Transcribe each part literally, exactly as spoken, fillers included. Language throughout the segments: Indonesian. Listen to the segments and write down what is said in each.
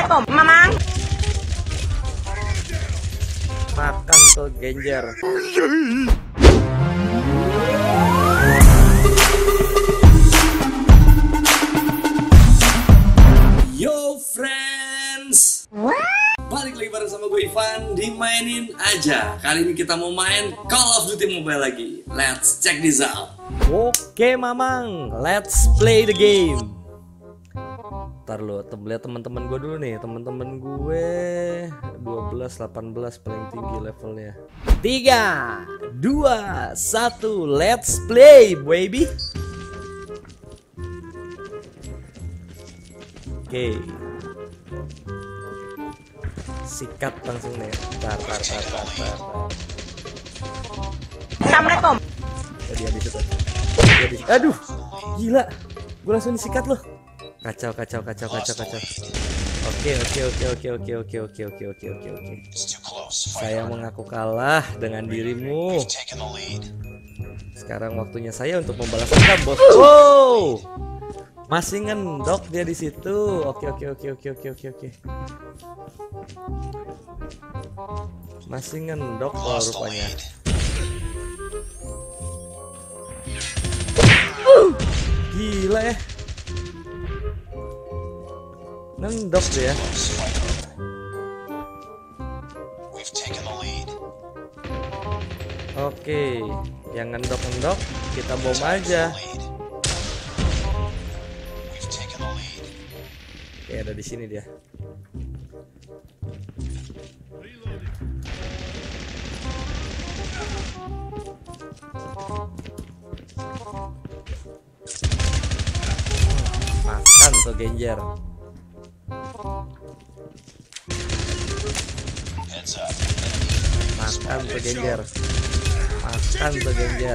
Assalamualaikum, Mamang. Makan tuh Genjer. Yo friends, balik lagi bareng sama gue Ivan di Mainin Aja. Kali ini kita mau main Call of Duty Mobile lagi. Let's check this out. Oke Mamang, let's play the game. Ntar lo, lihat teman-teman gue dulu nih. Teman-teman gue dua belas, delapan belas paling tinggi levelnya. Tiga, dua, satu, let's play baby. Oke, sikat langsung nih. Tar, tar, tar, tar, tar. Assalamualaikum. Oh, dia di situ. Dia di situ. Aduh, gila. Gue langsung disikat loh. Kacau, kacau, kacau, kacau, kacau. Oke, oke, oke, oke, oke, oke, oke, oke, oke, oke, oke. Saya mengaku kalah dengan dirimu. Sekarang waktunya saya untuk membalas dendam, bos. Wow, masih ngendok dia di situ. Oke, oke, oke, oke, oke, oke, oke. Masih ngendok oh, rupanya. Gila ya. Ngendok dia. Oke, yang ngendok-ngendok kita bom aja. Oke, ada di sini dia. Makan tuh Genjer. Makan tuh Genjer. Makan tuh Genjer.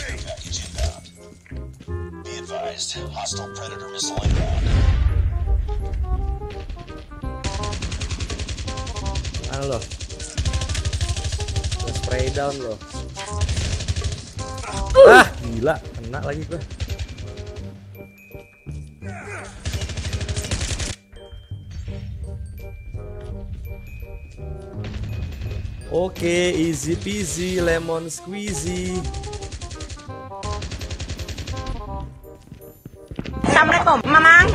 Mana lo? Lo spray down lo. Ah gila, kena lagi gua. Oke, easy peasy lemon squeezy. Assalamualaikum, Mamang.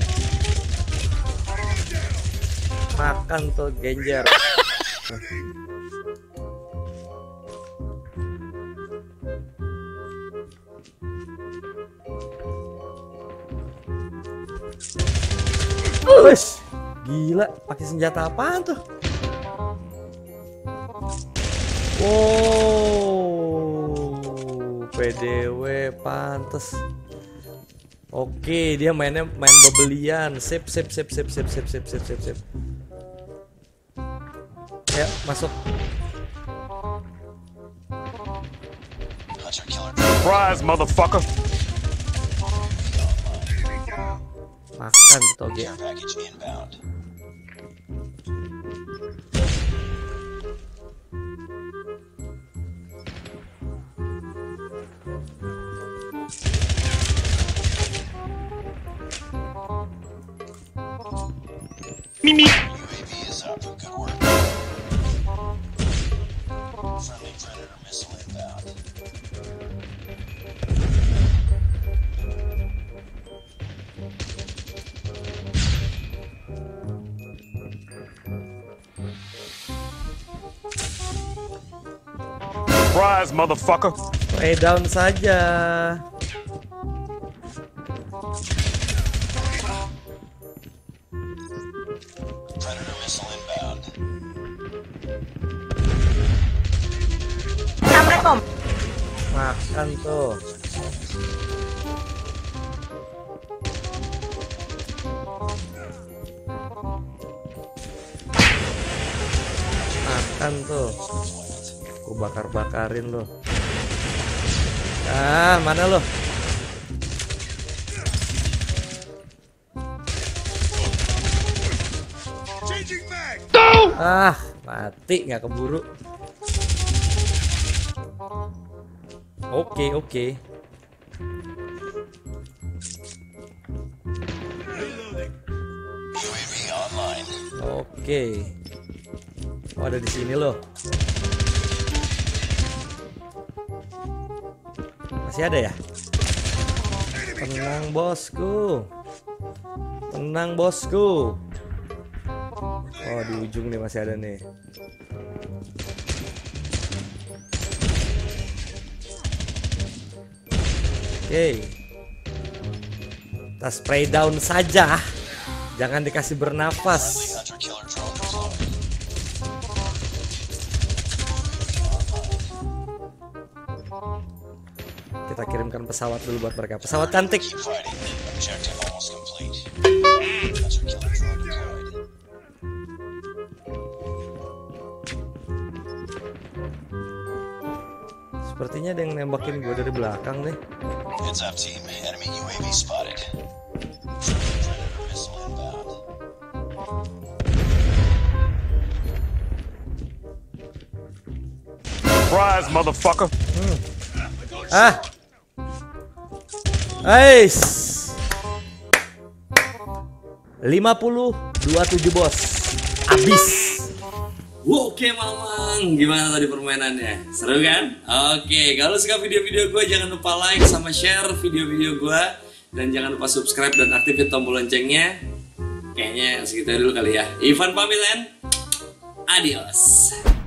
Makan tuh Genjer. Wes, gila, pakai senjata apaan tuh? Oh, P D W pantes. Oke, dia mainnya main bebelian. Sip, sip, sip, sip, sip, sip, sip, sip, sip, sip. Ya, masuk. Surprise, motherfucker. Makan toge. Mimi. Surprise, motherfucker. Play down saja. Assalamualaikum. Makan tuh. Makan tuh. Aku bakar-bakarin lo. Ah, mana lo? Ah, mati nggak keburu. Oke, oke. Oke. Oh, ada di sini loh. Masih ada ya? Tenang bosku. Tenang bosku. Oh, di ujung nih masih ada nih. Oke. Kita spray down saja. Jangan dikasih bernafas. Kita kirimkan pesawat dulu buat mereka. Pesawat cantik. Sepertinya ada yang nembakin gue dari belakang deh. Heads up team, enemy U A V spotted. Missile inbound. Surprise, motherfucker. Ah, Ais, lima puluh dua puluh tujuh bos, abis. Oke Mamang, gimana tadi permainannya? Seru kan? Oke, kalau suka video-video gue jangan lupa like sama share video-video gue. Dan jangan lupa subscribe dan aktifin tombol loncengnya. Kayaknya segitu dulu kali ya. Ivan pamit, adios.